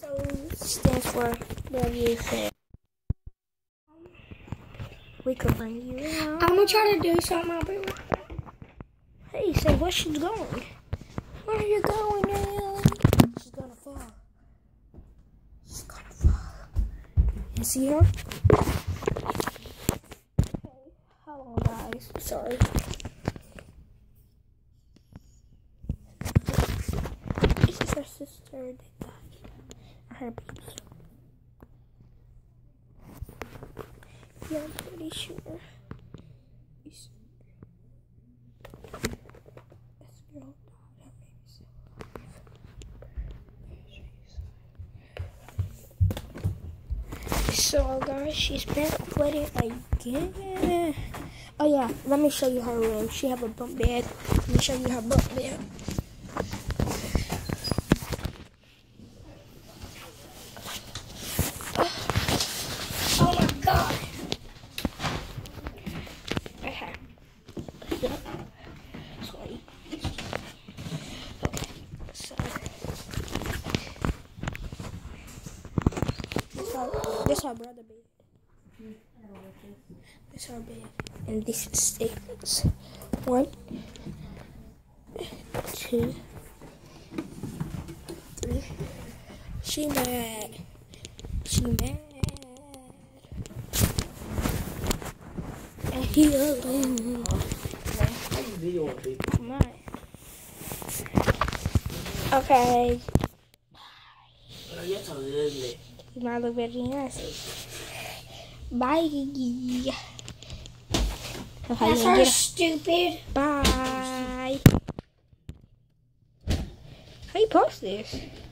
So it stands for whatever you say. We could bring you in. I'm gonna try to do something. I'll be right back. Hey, say where she's going. Where are you going, Naomi? She's gonna fall. She's gonna fall. You see her? Okay. Hello, guys. Sorry. This is her sister that died. Her baby. Yeah, I'm pretty sure. This girl died. Her baby's alive. So, guys, she's back flooding again. Oh, yeah, let me show you her room. She have a bunk bed. Let me show you her bunk bed. Oh my god. Okay. Sorry. Okay. So this is our brother bed. This is our bed. And this is Staples. 1, 2, 3. She mad. She mad. And he alone. My. Okay. You might look very nice. Bye. Okay, That's her stupid. Bye. How you post this?